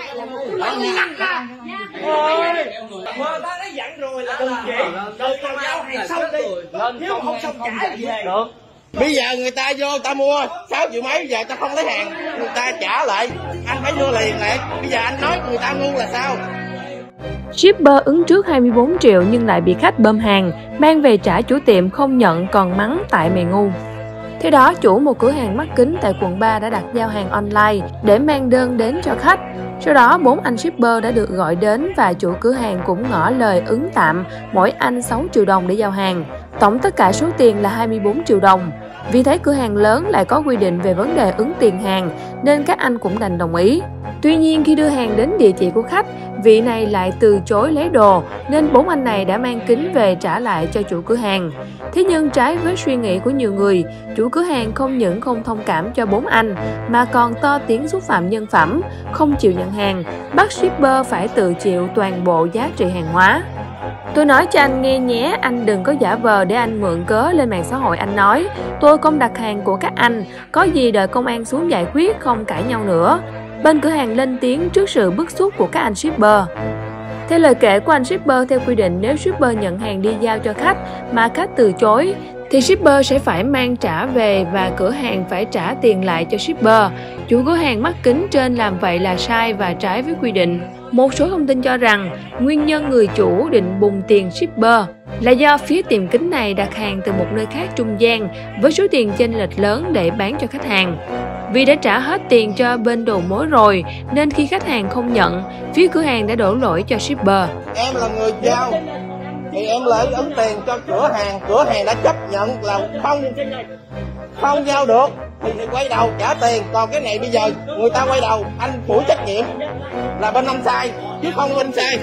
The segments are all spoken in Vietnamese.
Ôi, mà ta đã dặn rồi là đừng vậy, đừng nào giao hàng xong đi, nếu không xong trả về. Bây giờ người ta vô ta mua 6 triệu mấy, giờ ta không lấy hàng, người ta trả lại, anh phải đưa liền lại. Bây giờ anh nói người ta ngu là sao? Shipper ứng trước 24 triệu nhưng lại bị khách bơm hàng, mang về trả chủ tiệm không nhận còn mắng tại mày ngu. Theo đó, chủ một cửa hàng mắt kính tại quận 3 đã đặt giao hàng online để mang đơn đến cho khách. Sau đó, 4 anh shipper đã được gọi đến và chủ cửa hàng cũng ngỏ lời ứng tạm mỗi anh 6 triệu đồng để giao hàng. Tổng tất cả số tiền là 24 triệu đồng. Vì thấy cửa hàng lớn lại có quy định về vấn đề ứng tiền hàng nên các anh cũng đành đồng ý. Tuy nhiên khi đưa hàng đến địa chỉ của khách, vị này lại từ chối lấy đồ nên 4 anh này đã mang kính về trả lại cho chủ cửa hàng. Thế nhưng trái với suy nghĩ của nhiều người, chủ cửa hàng không những không thông cảm cho 4 anh mà còn to tiếng xúc phạm nhân phẩm, không chịu nhận hàng, bắt shipper phải tự chịu toàn bộ giá trị hàng hóa. Tôi nói cho anh nghe nhé, anh đừng có giả vờ để anh mượn cớ lên mạng xã hội anh nói tôi không đặt hàng của các anh, có gì đợi công an xuống giải quyết không cãi nhau nữa. Bên cửa hàng lên tiếng trước sự bức xúc của các anh shipper. Theo lời kể của anh shipper, theo quy định nếu shipper nhận hàng đi giao cho khách mà khách từ chối thì shipper sẽ phải mang trả về và cửa hàng phải trả tiền lại cho shipper. Chủ cửa hàng mắt kính trên làm vậy là sai và trái với quy định. Một số thông tin cho rằng nguyên nhân người chủ định bùng tiền shipper là do phía tiệm kính này đặt hàng từ một nơi khác trung gian với số tiền chênh lệch lớn để bán cho khách hàng. Vì đã trả hết tiền cho bên đầu mối rồi nên khi khách hàng không nhận, phía cửa hàng đã đổ lỗi cho shipper. Em là người giao thì em lại ứng tiền cho cửa hàng đã chấp nhận là không giao được thì quay đầu trả tiền. Còn cái này bây giờ người ta quay đầu, anh phụ trách nhiệm là bên anh sai chứ không bên sai.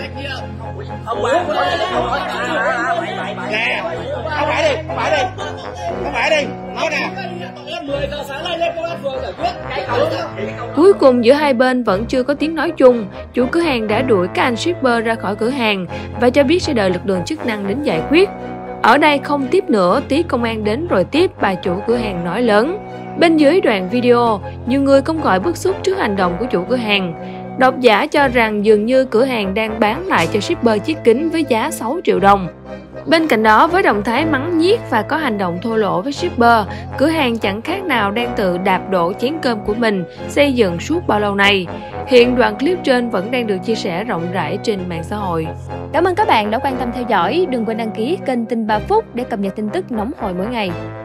Nè, không phải đi, nói nè. Cuối cùng giữa hai bên vẫn chưa có tiếng nói chung, chủ cửa hàng đã đuổi các anh shipper ra khỏi cửa hàng và cho biết sẽ đợi lực lượng chức năng đến giải quyết. Ở đây không tiếp nữa, tí công an đến rồi tiếp, bà chủ cửa hàng nói lớn. Bên dưới đoạn video, nhiều người không khỏi bức xúc trước hành động của chủ cửa hàng. Độc giả cho rằng dường như cửa hàng đang bán lại cho shipper chiếc kính với giá 6 triệu đồng. Bên cạnh đó, với động thái mắng nhiếc và có hành động thô lỗ với shipper, cửa hàng chẳng khác nào đang tự đạp đổ chén cơm của mình xây dựng suốt bao lâu nay. Hiện đoạn clip trên vẫn đang được chia sẻ rộng rãi trên mạng xã hội. Cảm ơn các bạn đã quan tâm theo dõi. Đừng quên đăng ký kênh Tin 3 Phút để cập nhật tin tức nóng hổi mỗi ngày.